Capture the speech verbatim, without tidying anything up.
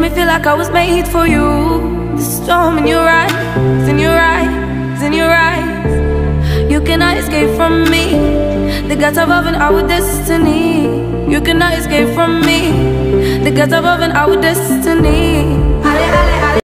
me feel like I was made for you. The storm in your eyes, in your eyes, in your eyes. You cannot escape from me. The gods above and our destiny. You cannot escape from me. The gods above and our destiny. Halle, halle.